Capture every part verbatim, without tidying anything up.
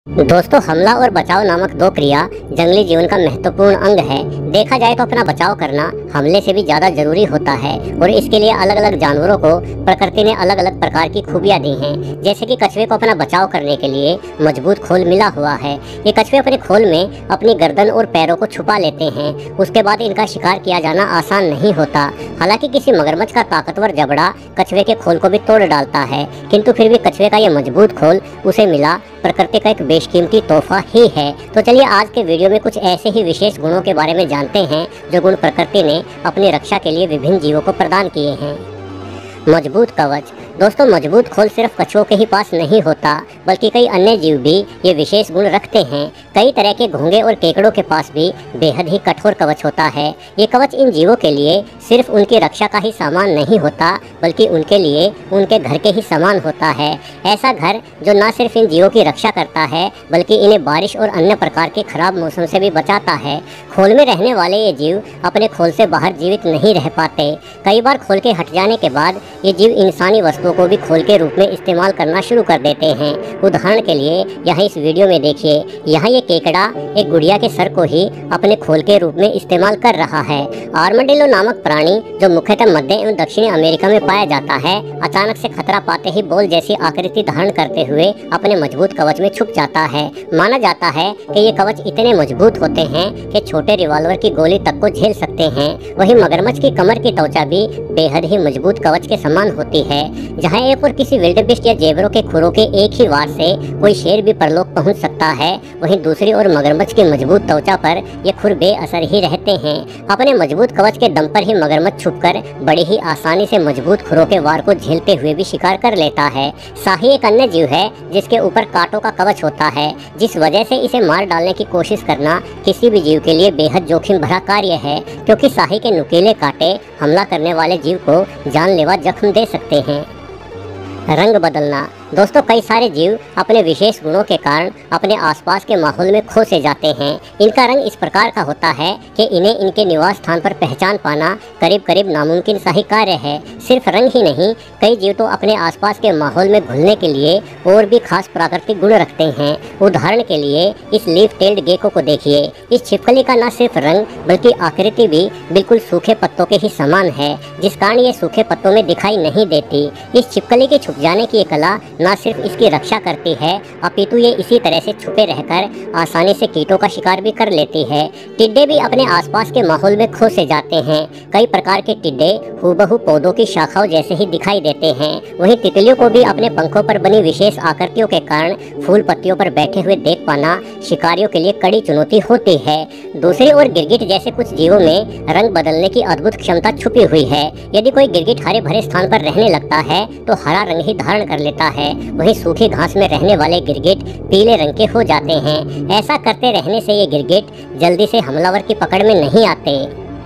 दोस्तों, हमला और बचाव नामक दो क्रिया जंगली जीवन का महत्वपूर्ण अंग है। देखा जाए तो अपना बचाव करना हमले से भी ज्यादा जरूरी होता है और इसके लिए अलग अलग जानवरों को प्रकृति ने अलग अलग प्रकार की खूबियां दी हैं। जैसे कि कछुए को अपना बचाव करने के लिए मजबूत खोल मिला हुआ है। ये कछुए अपने खोल में अपनी गर्दन और पैरों को छुपा लेते हैं। उसके बाद इनका शिकार किया जाना आसान नहीं होता। हालांकि किसी मगरमच्छ का ताकतवर जबड़ा कछुए के खोल को भी तोड़ डालता है, किंतु फिर भी कछुए का ये मजबूत खोल उसे मिला प्रकृति का एक बेशकीमती तोहफा ही है। तो चलिए आज के वीडियो में कुछ ऐसे ही विशेष गुणों के बारे में जानते हैं जो गुण प्रकृति ने अपनी रक्षा के लिए विभिन्न जीवों को प्रदान किए हैं। मजबूत कवच। दोस्तों, मजबूत खोल सिर्फ कछुओं के ही पास नहीं होता, बल्कि कई अन्य जीव भी ये विशेष गुण रखते हैं। कई तरह के घोंगे और केकड़ों के पास भी बेहद ही कठोर कवच होता है। ये कवच इन जीवों के लिए सिर्फ उनकी रक्षा का ही सामान नहीं होता, बल्कि उनके लिए उनके घर के ही समान होता है। ऐसा घर जो न सिर्फ इन जीवों की रक्षा करता है, बल्कि इन्हें बारिश और अन्य प्रकार के खराब मौसम से भी बचाता है। खोल में रहने वाले ये जीव अपने खोल से बाहर जीवित नहीं रह पाते। कई बार खोल के हट जाने के बाद ये जीव इंसानी वस्तुओं को भी खोल के रूप में इस्तेमाल करना शुरू कर देते हैं। उदाहरण के लिए यहाँ इस वीडियो में देखिए, यहाँ ये केकड़ा एक गुड़िया के सर को ही अपने खोल के रूप में इस्तेमाल कर रहा है। आर्माडिलो नामक प्राणी, जो मुख्यतः मध्य एवं दक्षिणी अमेरिका में पाया जाता है, अचानक से खतरा पाते ही बॉल जैसी आकृति धारण करते हुए अपने मजबूत कवच में छुप जाता है। माना जाता है कि ये कवच इतने मजबूत होते हैं कि छोटे रिवॉल्वर की गोली तक को झेल सकते हैं। वहीं मगरमच्छ की कमर की त्वचा भी बेहद ही मजबूत कवच के समान होती है। जहां एक और किसी विल्डेबेस्ट या जेबरों के खुरों के एक ही वार से कोई शेर भी परलोक पहुंच सकता है, वहीं दूसरी ओर मगरमच्छ की मजबूत त्वचा पर ये खुर बेअसर ही रहते हैं। अपने मजबूत कवच के दम पर ही मगरमच्छ छुपकर बड़ी ही आसानी से मजबूत खुरों के वार को झेलते हुए भी शिकार कर लेता है। शाही एक अन्य जीव है जिसके ऊपर कांटों का कवच होता है, जिस वजह से इसे मार डालने की कोशिश करना किसी भी जीव के लिए बेहद जोखिम भरा कार्य है, क्योंकि शाही के नुकीले कांटे हमला करने वाले जीव को जानलेवा जख्म दे सकते हैं। रंग बदलना। दोस्तों, कई सारे जीव अपने विशेष गुणों के कारण अपने आसपास के माहौल में खो से जाते हैं। इनका रंग इस प्रकार का होता है कि इन्हें इनके निवास स्थान पर पहचान पाना करीब करीब नामुमकिन सा ही कार्य है। सिर्फ रंग ही नहीं, कई जीव तो अपने आसपास के माहौल में घुलने के लिए और भी खास प्राकृतिक गुण रखते हैं। उदाहरण के लिए इस लीफ टेल्ड गेको को देखिए। इस छिपकली का न सिर्फ रंग बल्कि आकृति भी बिल्कुल सूखे पत्तों के ही समान है, जिस कारण ये सूखे पत्तों में दिखाई नहीं देती। इस छिपकली के छुप जाने की ये कला न सिर्फ इसकी रक्षा करती है, अपितु ये इसी तरह से छुपे रहकर आसानी से कीटों का शिकार भी कर लेती है। टिड्डे भी अपने आसपास के माहौल में खो से जाते हैं। कई प्रकार के टिड्डे हूबहू पौधों की शाखाओं जैसे ही दिखाई देते हैं। वहीं तितलियों को भी अपने पंखों पर बनी विशेष आकृतियों के कारण फूल पत्तियों पर बैठे हुए देख पाना शिकारियों के लिए कड़ी चुनौती होती है। दूसरी ओर गिरगिट जैसे कुछ जीवों में रंग बदलने की अद्भुत क्षमता छुपी हुई है। यदि कोई गिरगिट हरे भरे स्थान पर रहने लगता है तो हरा रंग ही धारण कर लेता है, वहीं सूखी घास में रहने वाले गिरगिट पीले रंग के हो जाते हैं। ऐसा करते रहने से ये गिरगिट जल्दी से हमलावर की पकड़ में नहीं आते।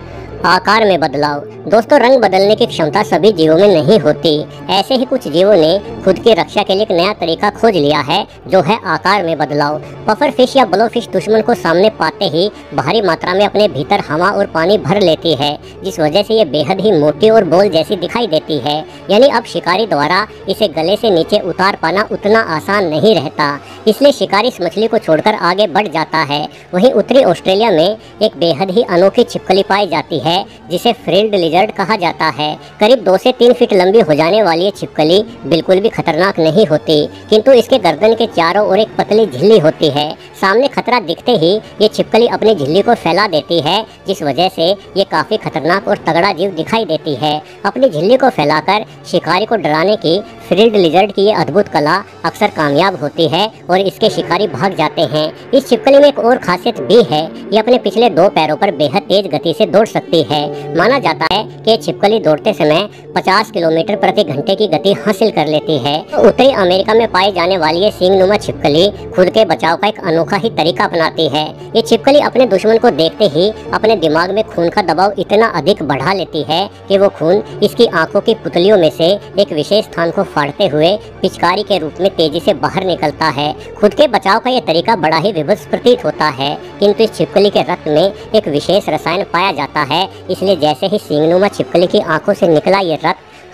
आकार में बदलाव। दोस्तों, रंग बदलने की क्षमता सभी जीवों में नहीं होती। ऐसे ही कुछ जीवों ने खुद की रक्षा के लिए एक नया तरीका खोज लिया है, जो है आकार में बदलाव। पफर फिश या ब्लोफिश दुश्मन को सामने पाते ही भारी मात्रा में अपने भीतर हवा और पानी भर लेती है, जिस वजह से ये बेहद ही मोटी और बॉल जैसी दिखाई देती है। यानी अब शिकारी द्वारा इसे गले से नीचे उतार पाना उतना आसान नहीं रहता, इसलिए शिकारी इस मछली को छोड़कर आगे बढ़ जाता है। वहीं उत्तरी ऑस्ट्रेलिया में एक बेहद ही अनोखी छिपकली पाई जाती है, जिसे फ्रिल्ड लिजर्ड कहा जाता है। करीब दो से तीन फीट लंबी हो जाने वाली ये छिपकली बिल्कुल भी खतरनाक नहीं होती, किंतु इसके गर्दन के चारों ओर एक पतली झिल्ली होती है। सामने खतरा दिखते ही ये छिपकली अपनी झिल्ली को फैला देती है, जिस वजह से ये काफी खतरनाक और तगड़ा जीव दिखाई देती है। अपनी झिल्ली को फैलाकर शिकारी को डराने की फ्रिल्ड लिजर्ड की ये अद्भुत कला अक्सर कामयाब होती है और इसके शिकारी भाग जाते हैं। इस छिपकली में एक और खासियत भी है, ये अपने पिछले दो पैरों पर बेहद तेज गति से दौड़ सकती है। माना जाता है कि छिपकली दौड़ते समय पचास किलोमीटर प्रति घंटे की गति हासिल कर लेती है। उत्तरी अमेरिका में पाई जाने वाली ये सींगनुमा छिपकली खुद के बचाव का एक अनोखा ही तरीका अपनाती है। ये छिपकली अपने दुश्मन को देखते ही अपने दिमाग में खून का दबाव इतना अधिक बढ़ा लेती है कि वो खून इसकी आंखों की पुतलियों में से एक विशेष स्थान को फाड़ते हुए पिचकारी के रूप में तेजी से बाहर निकलता है। खुद के बचाव का ये तरीका बड़ा ही विभत्स प्रतीत होता है, किंतु इस छिपकली के रक्त में एक विशेष रसायन पाया जाता है, इसलिए जैसे ही सींगनुमा छिपकली की आंखों से निकला ये रक्त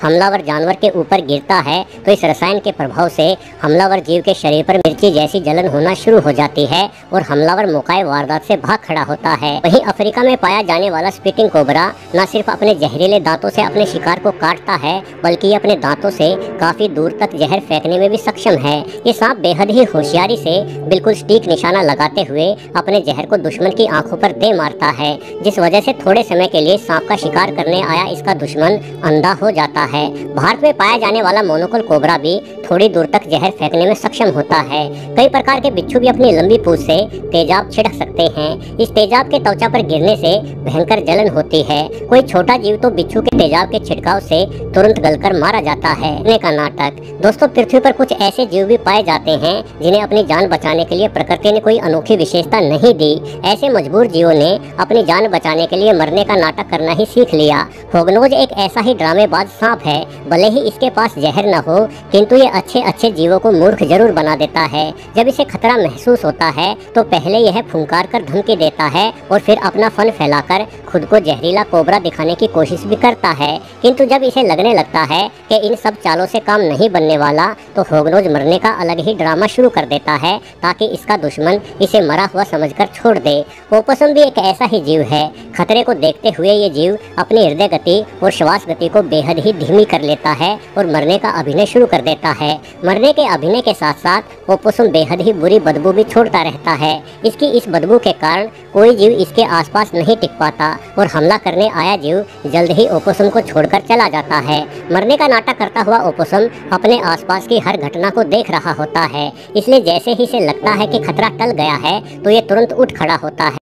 हमलावर जानवर के ऊपर गिरता है तो इस रसायन के प्रभाव से हमलावर जीव के शरीर पर मिर्ची जैसी जलन होना शुरू हो जाती है और हमलावर मौके वारदात से भाग खड़ा होता है। वहीं अफ्रीका में पाया जाने वाला स्पीटिंग कोबरा न सिर्फ अपने जहरीले दांतों से अपने शिकार को काटता है बल्कि ये अपने दांतों से काफी दूर तक जहर फेंकने में भी सक्षम है। ये सांप बेहद ही होशियारी से बिल्कुल सटीक निशाना लगाते हुए अपने जहर को दुश्मन की आंखों पर दे मारता है, जिस वजह से थोड़े समय के लिए सांप का शिकार करने आया इसका दुश्मन अंधा हो जाता है। भारत में पाया जाने वाला मोनोकोल कोबरा भी थोड़ी दूर तक जहर फेंकने में सक्षम होता है। कई प्रकार के बिच्छू भी अपनी लंबी पूंछ से तेजाब छिड़क सकते हैं। इस तेजाब के त्वचा पर गिरने से भयंकर जलन होती है। कोई छोटा जीव तो बिच्छू के तेजाब के छिड़काव से तुरंत गलकर मारा जाता है। ने का नाटक। दोस्तों, पृथ्वी पर कुछ ऐसे जीव भी पाए जाते हैं जिन्हें अपनी जान बचाने के लिए प्रकृति ने कोई अनोखी विशेषता नहीं दी। ऐसे मजबूर जीवों ने अपनी जान बचाने के लिए मरने का नाटक करना ही सीख लिया। होगनोज एक ऐसा ही ड्रामेबाज सांप है। भले ही इसके पास जहर न हो किंतु ये अच्छे अच्छे जीवों को मूर्ख जरूर बना देता है। जब इसे खतरा महसूस होता है तो पहले यह फुंकार कर धमकी देता है और फिर अपना फन फैलाकर खुद को जहरीला कोबरा दिखाने की कोशिश भी करता है। किंतु जब इसे लगने लगता है कि इन सब चालों से काम नहीं बनने वाला तो होगनोज मरने का अलग ही ड्रामा शुरू कर देता है ताकि इसका दुश्मन इसे मरा हुआ समझकर छोड़ दे। ओपोसम भी एक ऐसा ही जीव है। खतरे को देखते हुए ये जीव अपनी हृदय गति और श्वास गति को बेहद ही धीमी कर लेता है और मरने का अभिनय शुरू कर देता है। मरने के अभिनय के साथ साथ ओपोसम बेहद ही बुरी बदबू भी छोड़ता रहता है। इसकी इस बदबू के कारण कोई जीव इसके आसपास नहीं टिक पाता और हमला करने आया जीव जल्द ही ओपोसम को छोड़कर चला जाता है। मरने का नाटक करता हुआ ओपोसम अपने आसपास की हर घटना को देख रहा होता है, इसलिए जैसे ही इसे लगता है कि खतरा टल गया है तो ये तुरंत उठ खड़ा होता है।